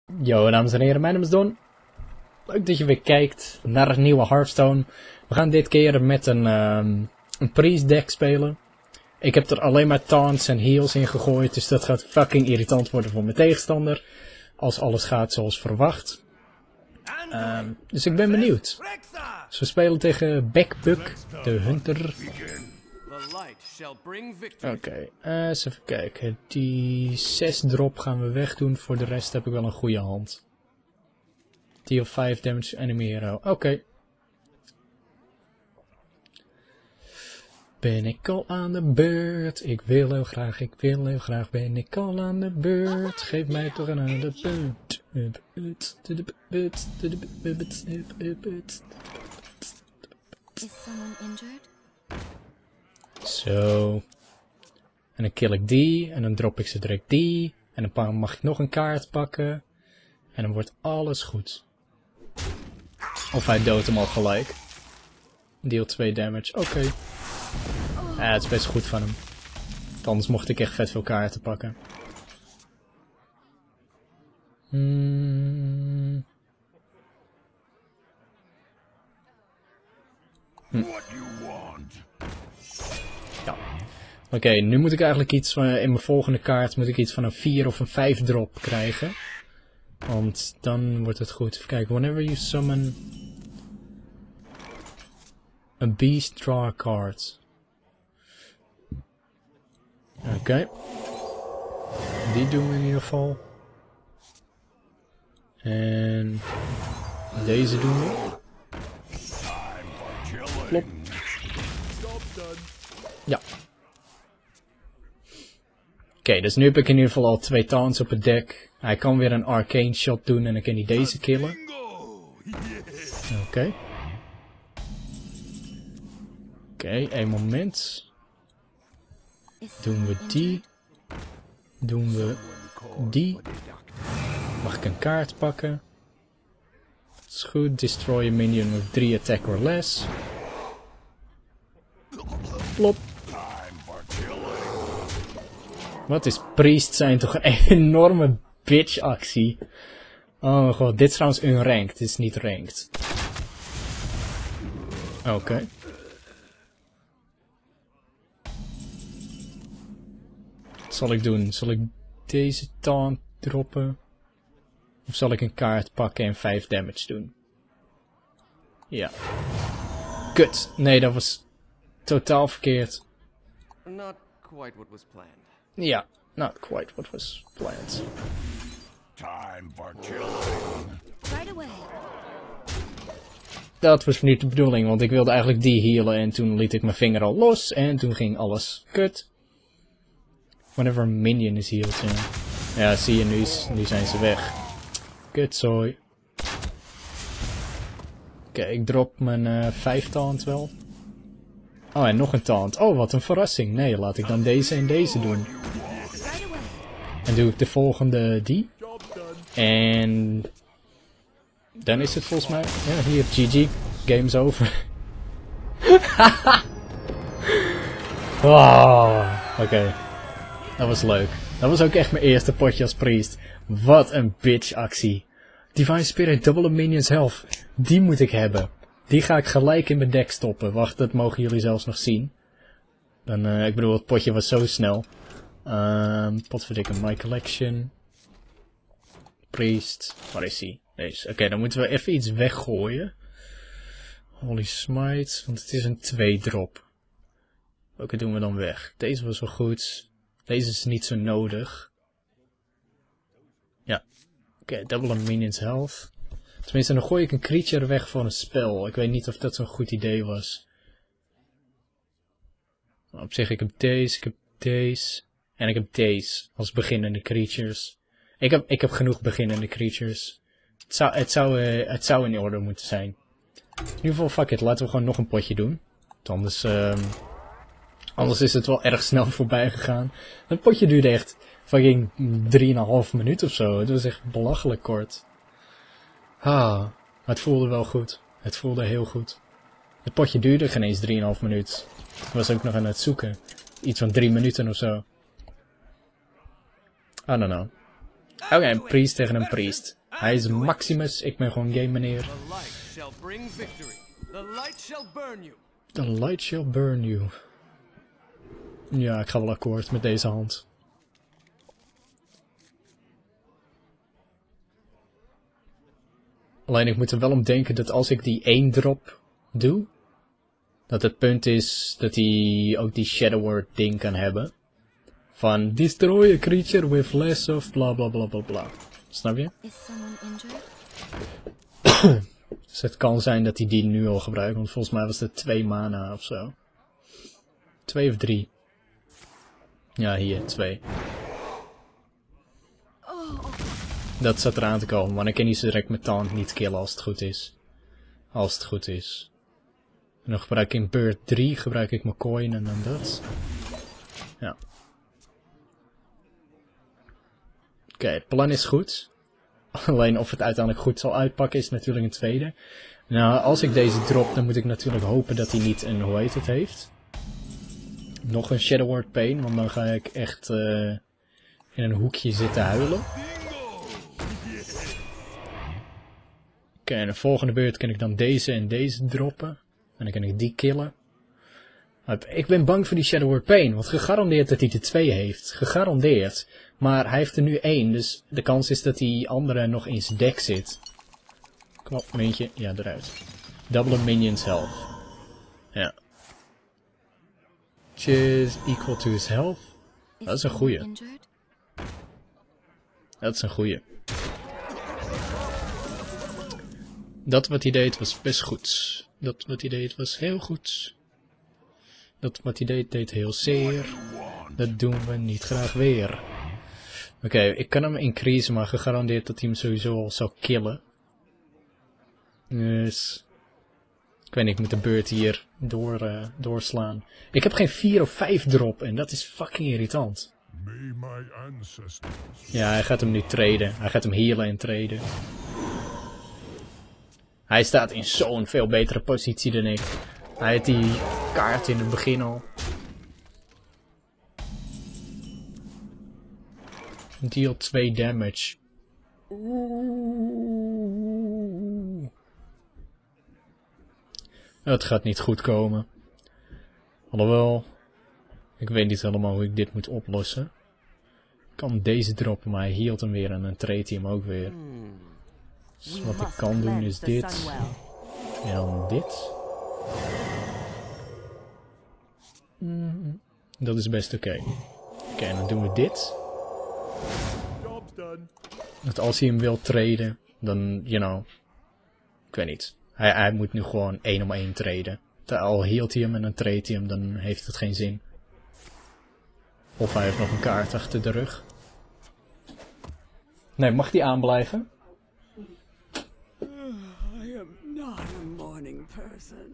Yo, dames en heren, mijn naam is Don. Leuk dat je weer kijkt naar een nieuwe Hearthstone. We gaan dit keer met een priest deck spelen. Ik heb er alleen maar taunts en heals in gegooid, dus dat gaat fucking irritant worden voor mijn tegenstander. Als alles gaat zoals verwacht. Dus ik ben benieuwd. Dus we spelen tegen Backbuck, de Hunter. Oké, eens even kijken. Die 6 drop gaan we wegdoen. Voor de rest heb ik wel een goede hand. Deal 5 damage enemy hero. Oké. Ben ik al aan de beurt? Ik wil heel graag. Ben ik al aan de beurt? Geef mij toch een aan de beurt. Is someone injured? Zo. En dan kill ik die. En dan drop ik ze direct die. En dan mag ik nog een kaart pakken. En dan wordt alles goed. Of hij doodt hem al gelijk. Deal 2 damage. Oké. Ja, het is best goed van hem. Want anders mocht ik echt vet veel kaarten pakken. Ja. Oké, nu moet ik eigenlijk iets in mijn volgende kaart moet ik iets van een 4 of een 5 drop krijgen. Want dan wordt het goed. Even kijken, whenever you summon a beast, draw a card. Oké. Die doen we in ieder geval. En deze doen we. Klopt. Ja. Oké, dus nu heb ik in ieder geval al 2 taunts op het deck. Hij kan weer een arcane shot doen en dan kan hij deze killen. Oké. Oké, een moment. Doen we die. Doen we die. Mag ik een kaart pakken? Dat is goed. Destroy a minion with 3 attack or less. Plop. Wat is priest zijn toch een enorme bitch actie. Oh mijn god, dit is trouwens unranked. Dit is niet ranked. Oké. Wat zal ik doen? Zal ik deze taunt droppen? Of zal ik een kaart pakken en 5 damage doen? Ja. Kut. Nee, dat was totaal verkeerd. Not quite what was planned. Ja, not quite what was planned. Time for killing. Right away. Dat was niet de bedoeling, want ik wilde eigenlijk die healen en toen liet ik mijn vinger al los en toen ging alles kut. Whenever a minion is healed, ja. Ja, zie je, nu zijn ze weg. Kutzooi. Oké, ik drop mijn 5 taunt wel. Oh, en nog een taunt. Oh, wat een verrassing. Nee, laat ik dan deze en deze doen. En doe ik de volgende die. En dan is het volgens mij... Ja, hier, GG. Game's over. Oké. Dat was leuk. Dat was ook echt mijn eerste potje als priest. Wat een bitch actie. Divine Spirit, double minions health. Die moet ik hebben. Die ga ik gelijk in mijn deck stoppen. Wacht, dat mogen jullie zelfs nog zien. Dan, ik bedoel, het potje was zo snel. Potverdikke, my collection. Priest. Waar is hij? Deze. Oké, dan moeten we even iets weggooien. Holy Smite, want het is een 2 drop. Welke doen we dan weg? Deze was wel goed. Deze is niet zo nodig. Ja. Oké, double minions health. Tenminste, dan gooi ik een creature weg voor een spel. Ik weet niet of dat zo'n goed idee was. Op zich, ik heb deze, en ik heb deze als beginnende creatures. Ik heb genoeg beginnende creatures. Het zou in orde moeten zijn. In ieder geval, fuck it, laten we gewoon nog een potje doen. Want anders is het wel erg snel voorbij gegaan. Het potje duurde echt fucking 3,5 minuten of zo. Het was echt belachelijk kort. Maar het voelde wel goed. Het voelde heel goed. Het potje duurde geen eens 3,5 minuten. Ik was ook nog aan het zoeken. Iets van 3 minuten of zo. I don't know. Oké, een priest tegen een priest. Hij is Maximus, ik ben gewoon game meneer. The light shall bring victory. The light shall burn you. The light shall burn you. Ja, ik ga wel akkoord met deze hand. Alleen ik moet er wel om denken dat als ik die 1 drop doe, dat het punt is dat hij ook die Shadow Word ding kan hebben. Van destroy a creature with less of bla bla bla bla bla. Snap je? Is someone injured? Dus het kan zijn dat hij die nu al gebruikt, want volgens mij was het 2 mana of zo. 2 of 3. Ja, hier, 2. Dat zat eraan te komen, maar dan kan hij ze direct met taunt niet killen als het goed is. Als het goed is. En dan gebruik ik in beurt 3, gebruik ik mijn coin en dan dat. Ja. Oké, het plan is goed. Alleen of het uiteindelijk goed zal uitpakken is natuurlijk een tweede. Nou, als ik deze drop, dan moet ik natuurlijk hopen dat hij niet een, hoe heet het, heeft. Nog een Shadow Word Pain, want dan ga ik echt in een hoekje zitten huilen. Oké, en de volgende beurt kan ik dan deze en deze droppen. En dan kan ik die killen. Ik ben bang voor die Shadow Word Pain, want gegarandeerd dat hij er 2 heeft. Gegarandeerd. Maar hij heeft er nu 1, dus de kans is dat die andere nog in zijn deck zit. Kom op, muntje. Ja, eruit. Double minions health. Ja. Which is equal to his health. Dat is een goeie. Dat is een goeie. Dat wat hij deed was best goed. Dat wat hij deed was heel goed. Dat wat hij deed heel zeer. Dat doen we niet graag weer. Oké, ik kan hem increasen, maar gegarandeerd dat hij hem sowieso al zou killen. Dus ik weet niet, ik moet de beurt hier doorslaan. Ik heb geen 4 of 5 drop en dat is fucking irritant. Ja, hij gaat hem nu traden. Hij gaat hem healen en traden. Hij staat in zo'n veel betere positie dan ik. Hij had die kaart in het begin al. Deal 2 damage. Oeh. Het gaat niet goed komen. Alhoewel, ik weet niet helemaal hoe ik dit moet oplossen. Ik kan deze droppen, maar hij healt hem weer en dan treedt hij hem ook weer. Dus wat ik kan doen is dit. En dan dit. Dat is best oké. Oké, en dan doen we dit. Dat als hij hem wil traden, dan, you know, ik weet niet. Hij moet nu gewoon 1 om 1 traden. Al healt hij hem en dan tradet hij hem, dan heeft het geen zin. Of hij heeft nog een kaart achter de rug. Nee, mag die aanblijven? I am not a morning person.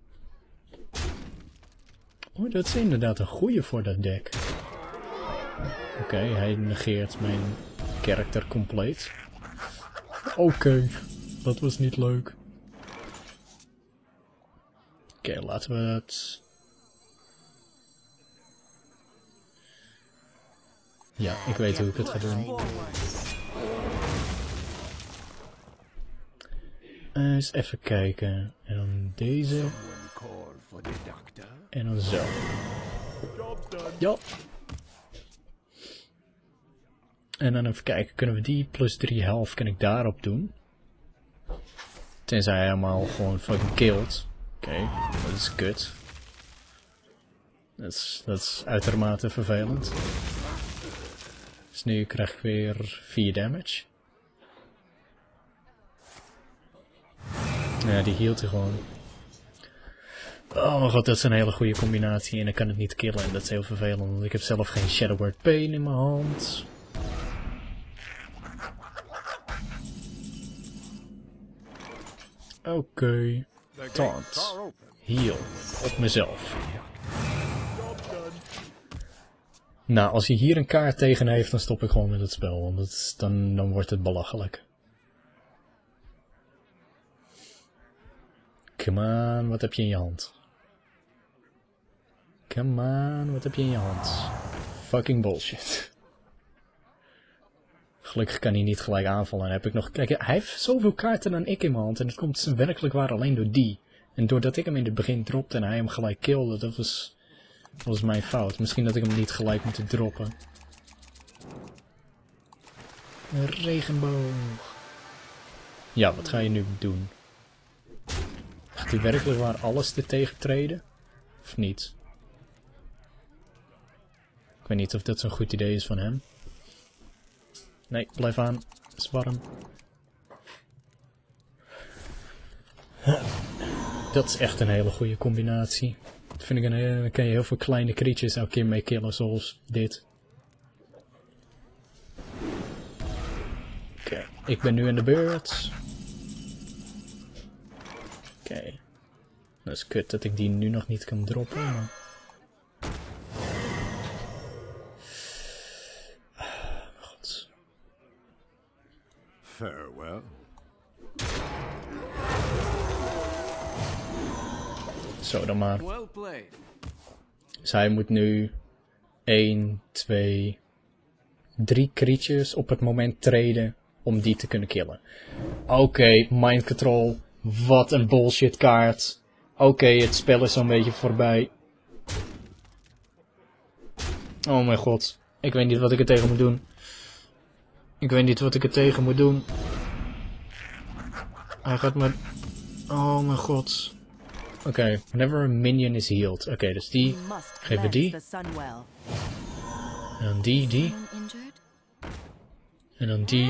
Oh, dat is inderdaad een goeie voor dat deck. Oké, hij negeert mijn character compleet. Oké, dat was niet leuk. Oké, laten we het... Ja, ik weet hoe ik het ga doen. Eens even kijken. En dan deze. En dan zo. Ja. En dan even kijken. Kunnen we die plus 3 health kan ik daarop doen? Tenzij hij helemaal gewoon fucking killt. Oké, dat is kut. Dat is uitermate vervelend. Dus nu krijg ik weer 4 damage. Ja, die hield hij gewoon. Oh mijn god, dat is een hele goede combinatie en ik kan het niet killen en dat is heel vervelend, want ik heb zelf geen Shadow Word Pain in mijn hand. Oké. Taunt. Heal. Op mezelf. Nou, als hij hier een kaart tegen heeft, dan stop ik gewoon met het spel, want dan wordt het belachelijk. Come on, wat heb je in je hand? Come on, wat heb je in je hand? Fucking bullshit. Gelukkig kan hij niet gelijk aanvallen. En heb ik nog... Kijk, hij heeft zoveel kaarten dan ik in mijn hand. En dat komt werkelijk waar alleen door die. En doordat ik hem in het begin dropte en hij hem gelijk killde, dat was mijn fout. Misschien dat ik hem niet gelijk moet droppen. Een regenboog. Ja, wat ga je nu doen? Gaat hij werkelijk waar alles te tegentreden? Of niet? Ik weet niet of dat zo'n goed idee is van hem. Nee, blijf aan. Het is warm. Dat is echt een hele goede combinatie. Dat vind ik dan kan je heel veel kleine creatures elke keer mee killen, zoals dit. Oké, ik ben nu in de beurt. Oké. Dat is kut dat ik die nu nog niet kan droppen, maar... God. Farewell. Zo dan maar. Well played. Dus hij moet nu 1, 2, 3 creatures op het moment traden om die te kunnen killen. Oké, mind control. Wat een bullshit kaart. Oké, het spel is zo'n beetje voorbij. Oh mijn god. Ik weet niet wat ik er tegen moet doen. Ik weet niet wat ik er tegen moet doen. Hij gaat me... Oh mijn god. Oké, whenever a minion is healed. Oké, dus die geven we die. En dan die. Someone injured? En dan die.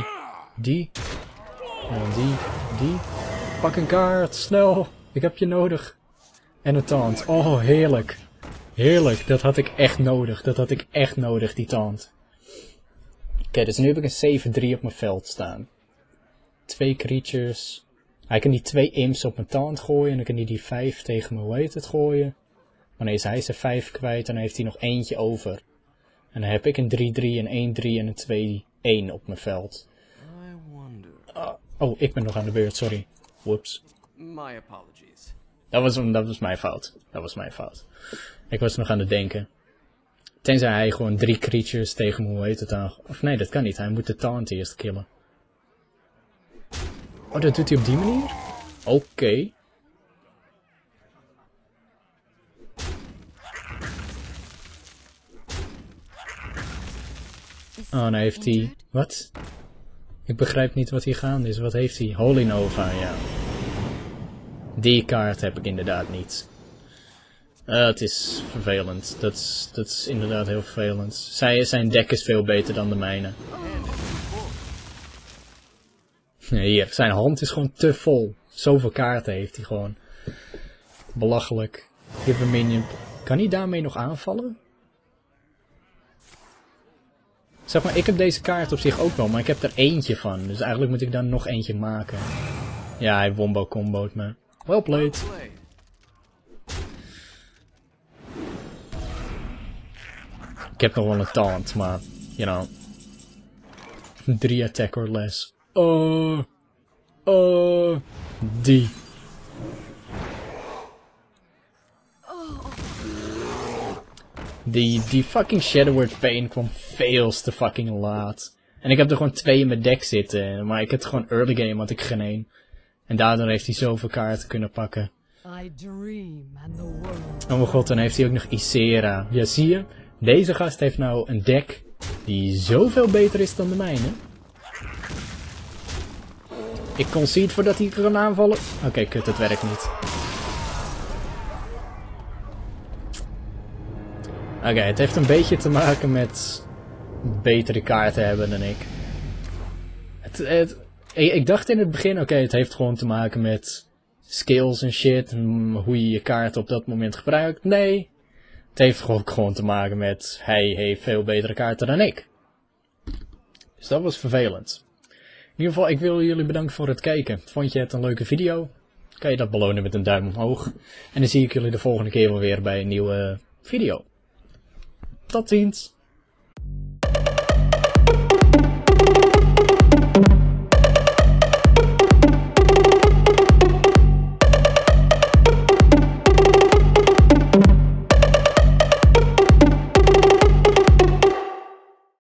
En dan die. Pak een kaart, snel. Ik heb je nodig. En een taunt. Oh, heerlijk. Heerlijk, dat had ik echt nodig. Die taunt. Oké, dus nu heb ik een 7-3 op mijn veld staan. 2 creatures. Hij kan die 2 imps op mijn taunt gooien. En dan kan hij die 5 tegen mijn weighted gooien. Wanneer is hij zijn 5 kwijt, dan heeft hij nog eentje over. En dan heb ik een 3-3, een 1-3 en een 2-1 op mijn veld. I wonder. Oh, ik ben nog aan de beurt, sorry. Whoops. My apologies. Dat was mijn fout. Ik was nog aan het denken. Tenzij hij gewoon 3 creatures tegen me, hoe heet het aan... Of nee, dat kan niet. Hij moet de taunt eerst killen. Oh, dat doet hij op die manier? Oké. Is Oh, nou someone heeft hij... injured? Wat? Ik begrijp niet wat hier gaande is. Wat heeft hij? Holy Nova, ja. Die kaart heb ik inderdaad niet. Het is vervelend. Dat is inderdaad heel vervelend. Zijn deck is veel beter dan de mijne. Hier, zijn hand is gewoon te vol. Zoveel kaarten heeft hij gewoon. Belachelijk. Give a minion. Kan hij daarmee nog aanvallen? Zeg maar, ik heb deze kaart op zich ook wel, maar ik heb er eentje van. Dus eigenlijk moet ik daar nog eentje maken. Ja, hij wombo-combo't me. Well played. Play. Ik heb nog wel een taunt, maar, you know. 3 attack or less. Die. Die fucking Shadowward Pain kwam veel te fucking laat. En ik heb er gewoon 2 in mijn deck zitten, maar ik heb gewoon early game had ik geen 1. En daardoor heeft hij zoveel kaarten kunnen pakken. I dream and the world. Oh mijn god, dan heeft hij ook nog Ysera. Ja, zie je? Deze gast heeft nou een deck die zoveel beter is dan de mijne. Ik concede voordat hij kan aanvallen. Oké, kut, het werkt niet. Oké, het heeft een beetje te maken met betere kaarten hebben dan ik. Ik dacht in het begin, oké, het heeft gewoon te maken met skills en shit. En hoe je je kaarten op dat moment gebruikt. Nee, het heeft gewoon te maken met hij heeft veel betere kaarten dan ik. Dus dat was vervelend. In ieder geval, ik wil jullie bedanken voor het kijken. Vond je het een leuke video? Kan je dat belonen met een duim omhoog. En dan zie ik jullie de volgende keer wel weer bij een nieuwe video. Tot ziens!